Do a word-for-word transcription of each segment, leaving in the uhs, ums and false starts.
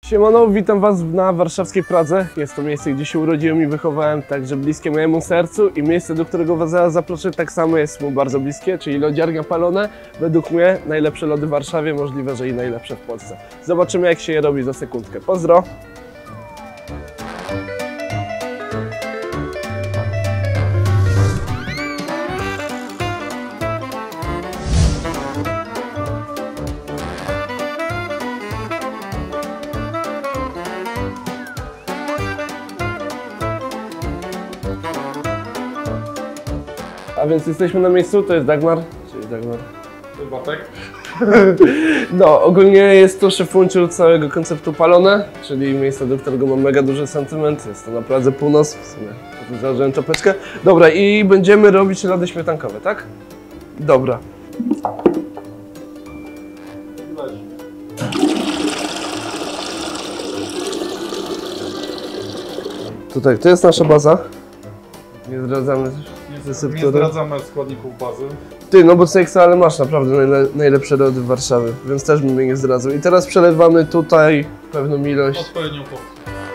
Siemano, witam Was na warszawskiej Pradze. Jest to miejsce, gdzie się urodziłem i wychowałem, także bliskie mojemu sercu i miejsce, do którego Was zaraz zaproszę, tak samo jest mu bardzo bliskie, czyli lodziarnia Palone. Według mnie najlepsze lody w Warszawie, możliwe, że i najlepsze w Polsce. Zobaczymy, jak się je robi za sekundkę. Pozdro! A więc jesteśmy na miejscu, to jest Dagmar, czyli Dagmar. Chyba tak. No, ogólnie jest to szefunciur całego konceptu Palone, czyli miejsca, do którego mam mega duży sentyment. Jest to na Pradze Północ, w sumie tu założyłem czapeczkę. Dobra, i będziemy robić lody śmietankowe, tak? Dobra. Tutaj, to jest nasza baza. Nie zdradzamy też. Nie, nie zdradzamy składników bazy. Ty, no bo Ceksa, ale masz naprawdę najle najlepsze lody w Warszawie, więc też bym jej nie zdradzał. I teraz przelewamy tutaj pewną ilość. Odpowiednią porcję.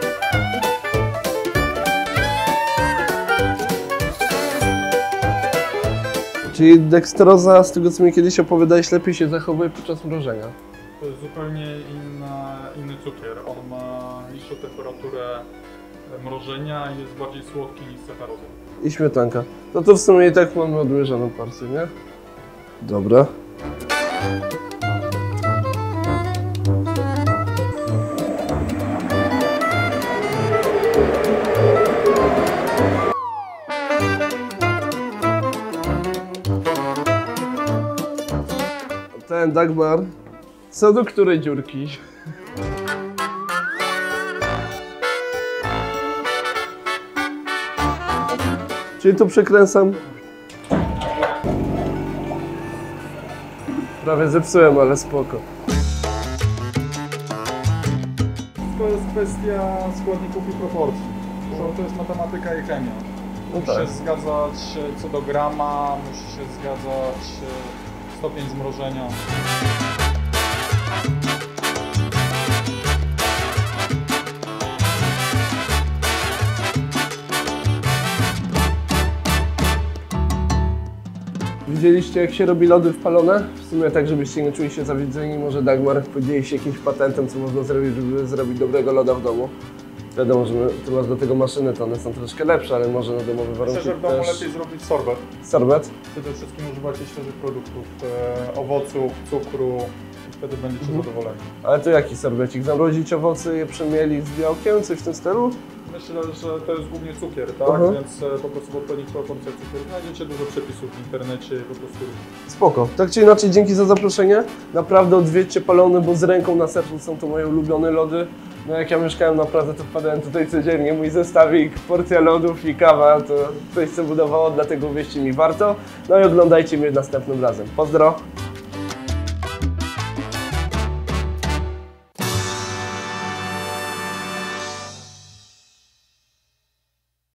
Czyli dekstroza, z tego co mi kiedyś opowiadałeś, lepiej się zachowuje podczas mrożenia. To jest zupełnie inna, inny cukier. On ma niższą temperaturę mrożenia i jest bardziej słodki niż sacharoza. I śmietanka. No to w sumie i tak mamy odmierzoną porcję, nie? Dobra. Ten Dagmar, co do której dziurki? Czyli to przekręcam. Prawie zepsułem, ale spoko. To jest kwestia składników i proporcji. To jest matematyka i chemia. No Musi tak. się zgadzać co do grama, musi się zgadzać stopień zmrożenia. Widzieliście, jak się robi lody w Palone? W sumie tak, żebyście nie czuli się zawiedzeni. Może Dagmar podzieli się jakimś patentem, co można zrobić, żeby zrobić dobrego loda w domu. Wiadomo, że ty masz do tego maszyny, to one są troszkę lepsze, ale może na domowe warunki Myślę, że w domu też... lepiej zrobić sorbet. Sorbet? Przede wszystkim używacie świeżych produktów, e, owoców, cukru i wtedy będziecie Mhm. zadowoleni. Ale to jaki sorbecik? Zamrozić owoce, je przemielić z białkiem, coś w tym stylu? Myślę, że to jest głównie cukier, tak? Aha. Więc e, po prostu w odpowiednich proporcjach cukru znajdziecie dużo przepisów w internecie i po prostu... Spoko. Tak czy inaczej, dzięki za zaproszenie. Naprawdę odwiedźcie Palone, bo z ręką na sercu są to moje ulubione lody. No jak ja mieszkałem na Pradze, to wpadałem tutaj codziennie. Mój zestawik, porcja lodów i kawa to coś, co budowało, dlatego wierzcie mi, warto. No i oglądajcie mnie następnym razem. Pozdro!